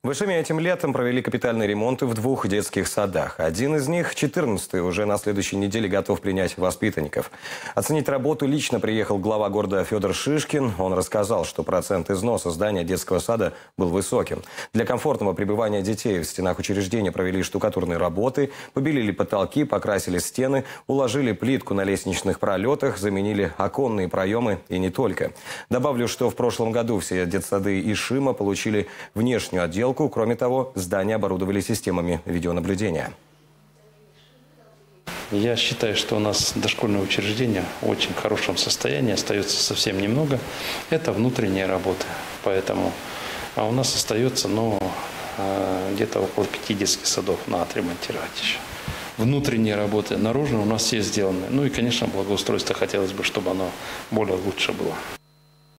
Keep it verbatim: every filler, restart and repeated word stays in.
В Ишиме этим летом провели капитальные ремонты в двух детских садах. Один из них, четырнадцатый, уже на следующей неделе готов принять воспитанников. Оценить работу лично приехал глава города Федор Шишкин. Он рассказал, что процент износа здания детского сада был высоким. Для комфортного пребывания детей в стенах учреждения провели штукатурные работы, побелили потолки, покрасили стены, уложили плитку на лестничных пролетах, заменили оконные проемы и не только. Добавлю, что в прошлом году все детсады Ишима получили внешнюю отделку. Кроме того, здания оборудовали системами видеонаблюдения. Я считаю, что у нас дошкольное учреждение в очень хорошем состоянии, остается совсем немного. Это внутренняя работа, поэтому а у нас остается ну, где-то около пяти детских садов надо отремонтировать еще. Внутренние работы, наружные у нас все сделаны. Ну и, конечно, благоустройство хотелось бы, чтобы оно более лучше было.